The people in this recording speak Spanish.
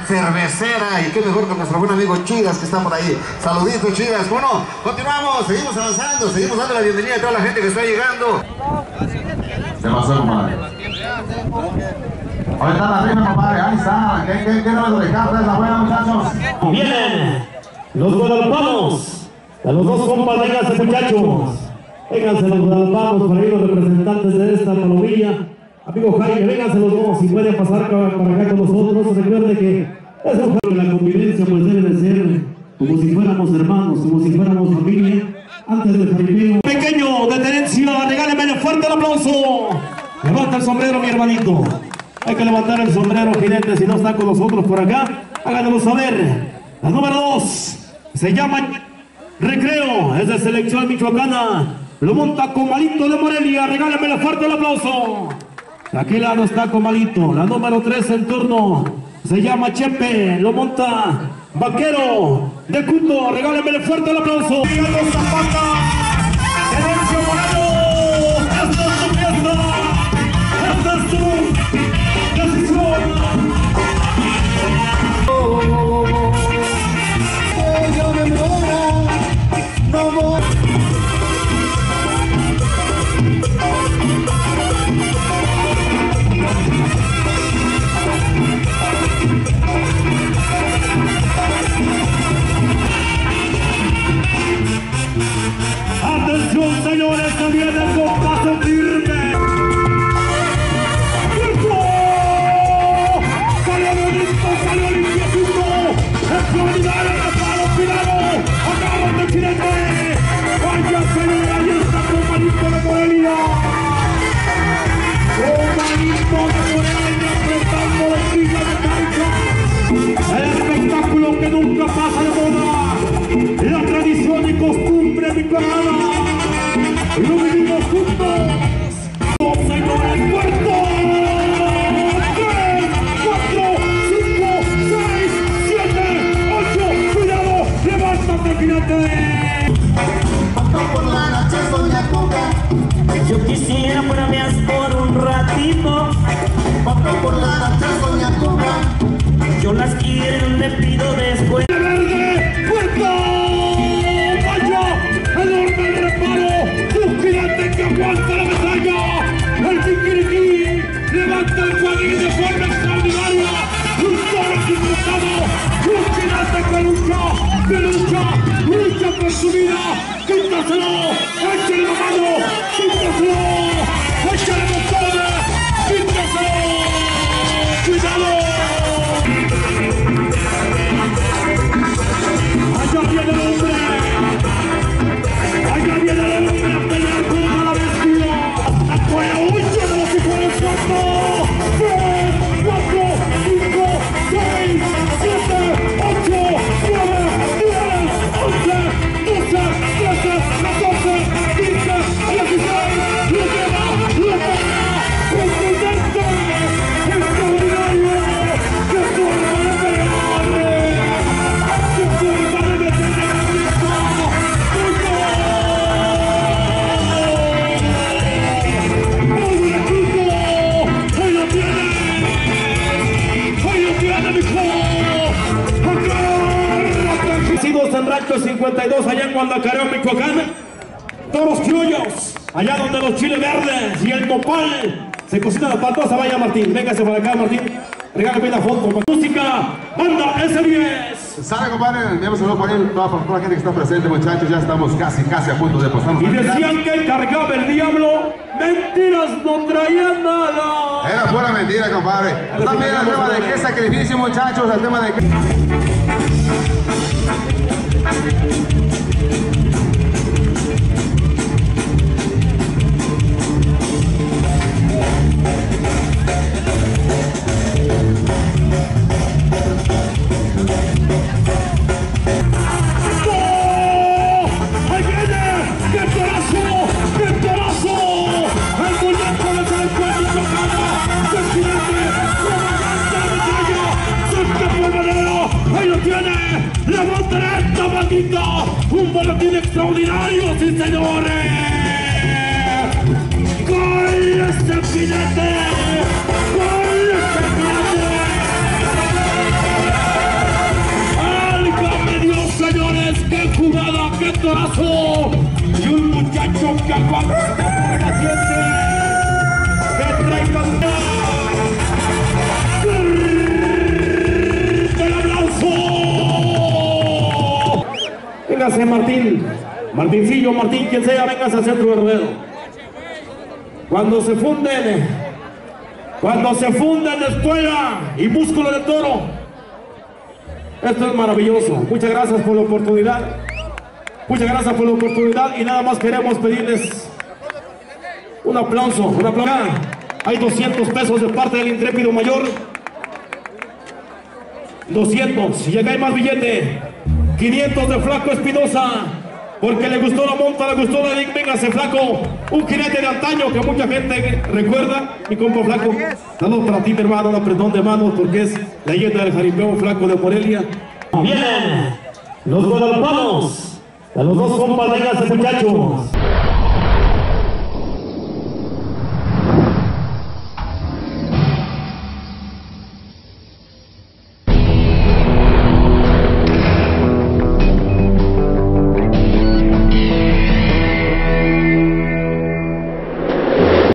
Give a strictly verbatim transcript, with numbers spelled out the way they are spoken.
cervecera, y qué mejor que nuestro buen amigo Chidas que está por ahí. Saluditos, Chidas. Bueno, continuamos, seguimos avanzando, seguimos dando la bienvenida a toda la gente que está llegando. Se pasó, compadre. Ahí está la rima, compadre, ahí está. ¿Qué, qué, qué número de carta es la buena, muchachos? Vienen los guadalupanos. A los dos compas, vénganse, muchachos. Vénganse los guadalupanos, para ir los representantes de esta palomilla. Amigo Jaime, vénganse los dos, si pueden pasar para acá con nosotros. Recuerde que es un juego de la convivencia, pues debe de ser como si fuéramos hermanos, como si fuéramos familia. Antes del jaripeo pequeño de tenencia, regáleme fuerte el aplauso. Levanta el sombrero, mi hermanito. Hay que levantar el sombrero, jinete, si no está con nosotros por acá, háganoslo saber. La número dos se llama Recreo, es de selección michoacana. Lo monta Comalito de Morelia, regálame fuerte el aplauso. De aquel lado está Comalito. La número tres en turno se llama Chepe, lo monta Vaquero de Cuto, regálame fuerte el aplauso. Zapata, Terencio Moreno, esta es tu fiesta, esta es tu decisión. Ella me llora, no voy. Atención, señores, que viene con paso firme. Salió bonito, salió limpiecito. Extraordinario, reparo, cuidado. Agárrate, chilete. Vaya, señor, ahí está Comalito de Morelia. Comalito de Morelia, apretando la silla de cancha. El espectáculo que nunca pasa de moda. La tradición y costumbre mexicana. Lo vivimos juntos. Dos señores muertos. Tres, cuatro, cinco, seis, siete, ocho. Cuidado, levántate, jinete. Paso por la noche, doña Cuca. Yo quisiera fuérame por un ratito. Paso por la noche, doña Cuca. Yo las quiero, le pido después. ¡Verde! ¡Puerta! ¡Vaya! ¡Enorme el reparo! ¡Un gigante que aguanta la medalla! ¡El Kikiriki! ¡Levanta el cuadril de forma extraordinaria! ¡Un toro invocado! ¡Un gigante que lucha! ¡Que lucha! ¡Lucha por su vida! ¡Quítaselo! ¡Échale la mano! ¡Quítaselo! ¡Échale motor! ¡Quítaselo! ¡Cuidado! ¡Allá viene el hombre! ¡Allá viene el hombre a pelear contra la bestia! ¡Afuera huye de los hijos del santo! ¡tres, cuatro, cinco, seis, siete, ocho, nueve, diez, once, doce, trece, catorce, quince, dieciséis! ¡Lo lleva! ¡Lo toca! ¡Contundente! ¡Extraordinario! ¡Qué forma de pelear! ¡Qué forma de meterle la pista! ¡Ahí lo tiene! ¡Ahí lo tiene, mijo! ¡Agárrate! Nacidos en Rancho cincuenta y dos, allá en Guadalajara, Michoacán. Toros criollos, allá donde los chiles verdes y el nopal se cocina la patosa. Vaya, Martín, véngase para acá, Martín. Regálame la foto. Música, banda ese diez. Sale, compadre, enviamos saludos por ahí, toda, toda la gente que está presente, muchachos. Ya estamos casi, casi a punto de pasarnos. Y decían que cargaba el diablo, mentiras, no traía nada. Era pura mentira, compadre. También el tema de qué sacrificio, muchachos, el tema de qué... Un boletín extraordinario, sí señores. ¡Gol este jinete! ¡Gol este jinete! torazo y un muchacho que aguanta por la gente que trae bandera. ¡El aplauso! Véngase Martín, Martincillo, Martín, quien sea, véngase al centro del ruedo. Cuando se funden, cuando se funden espuela y músculo de toro, esto es maravilloso. Muchas gracias por la oportunidad. Muchas gracias por la oportunidad y nada más queremos pedirles un aplauso, un aplauso. Hay doscientos pesos de parte del intrépido mayor. doscientos, y acá hay más billete. quinientos de Flaco Espinosa, porque le gustó la monta, le gustó la Dick. Véngase Flaco, un jinete de antaño que mucha gente recuerda. Mi compa Flaco, saludos para ti, mi hermano, un apretón de manos, porque es la leyenda del jaripeo Flaco de Morelia. Bien, los guadalupanos, a los dos compas, vénganse muchachos.